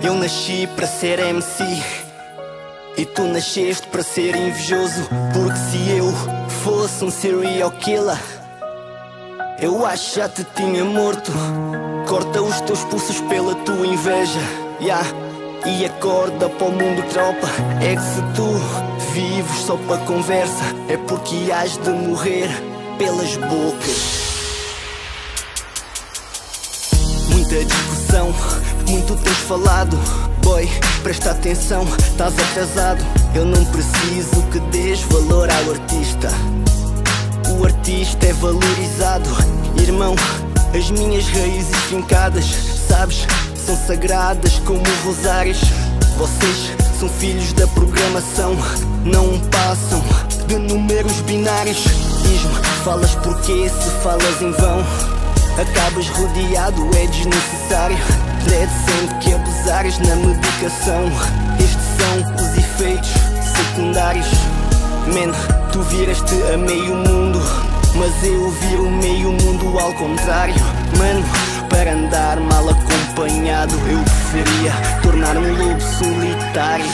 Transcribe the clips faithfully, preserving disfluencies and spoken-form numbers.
Eu nasci para ser M C e tu nasceste para ser invejoso. Porque se eu fosse um serial killer, eu acho que já te tinha morto. Corta os teus pulsos pela tua inveja, yeah. E acorda para o mundo, tropa. É que se tu vives só para conversa, é porque has de morrer pelas bocas. Muita discussão, muito tens falado. Boy, presta atenção, estás atrasado. Eu não preciso que dês valor ao artista. O artista é valorizado. Irmão, as minhas raízes fincadas, sabes, são sagradas como rosários. Vocês são filhos da programação, não passam de números binários. Diz-me, falas porquê se falas em vão? Acabas rodeado, é desnecessário. Dread sempre que abusares na medicação. Estes são os efeitos secundários. Man, tu viraste a meio mundo, mas eu viro meio mundo ao contrário. Mano, para andar mal acompanhado, eu preferia tornar-me um lobo solitário.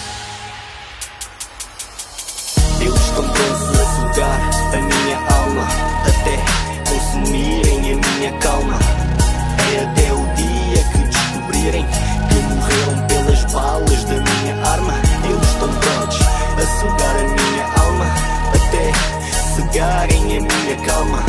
Eles estão prontos a sugar a minha alma, até consumirem a minha calma. É até o dia que descobrirem que morreram pelas balas da minha arma. Eles estão prontos a sugar a minha alma, até cegarem a minha calma.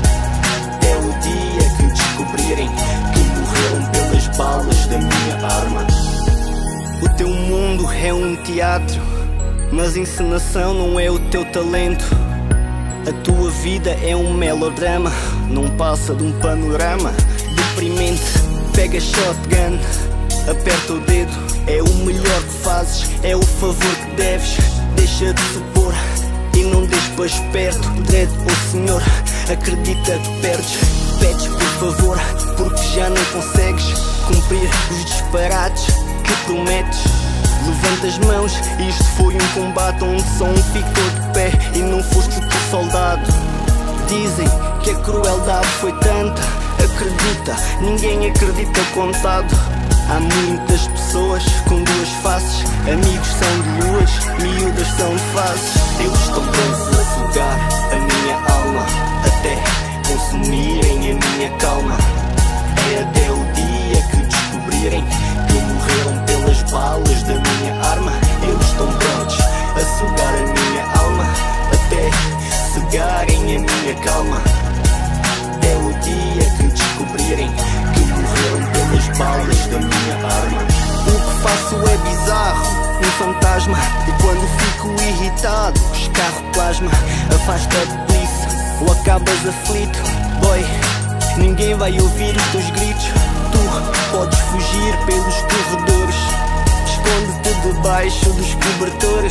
É o dia que descobrirem que morreram pelas balas da minha arma. O teu mundo é um teatro, mas encenação não é o teu talento. A tua vida é um melodrama, não passa de um panorama deprimente. Pega shotgun, aperta o dedo, é o melhor que fazes, é o favor que deves. Deixa de supor e não deixes para esperto. Dread, oh senhor, acredita que perdes. Pedes por favor, porque já não consegues cumprir os disparates que prometes. Levanta as mãos, isto foi um combate onde só um ficou de pé e não foste tu soldado. Dizem que a crueldade foi tanta, acredita, ninguém acredita contado. Há muitas pessoas com duas faces, amigos são de luas, miúdas são de faces. Eles estão prontos a sugar a minha alma, até consumirem a minha calma. É até o dia que descobrirem que morreram pelas balas da minha arma. Eles estão prontos a sugar a minha alma, até cegarem a minha calma. É o dia que descobrirem que morreram pelas balas da minha arma. O que faço é bizarro, um fantasma. E quando fico irritado, escarro plasma. Afasta-te disso ou acabas aflito. Boy, ninguém vai ouvir os teus gritos. Tu podes fugir pelos corredores, esconde-te debaixo dos cobertores.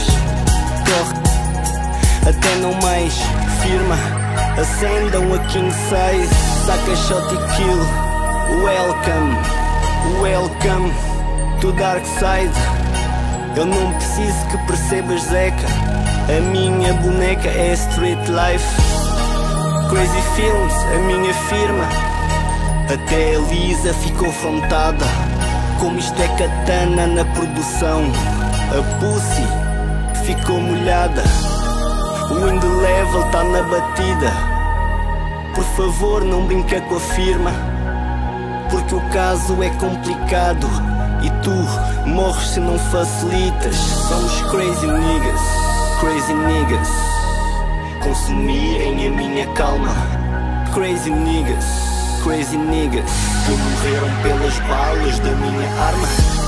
Corre, até não mais, firma. Acendam a king size, saca shot e kill. Welcome, welcome to dark side. Eu não preciso que percebas, Zeca, a minha boneca é street life. Crazy Films, a minha firma. Até a Lisa ficou afrontada, como isto é katana na produção. A pussy ficou molhada, o in the level tá na batida. Por favor não brinca com a firma, porque o caso é complicado e tu morres se não facilitas. Somos crazy niggas, crazy niggas, consumirem a minha calma. Crazy niggas, crazy niggas, que morreram pelas balas da minha arma.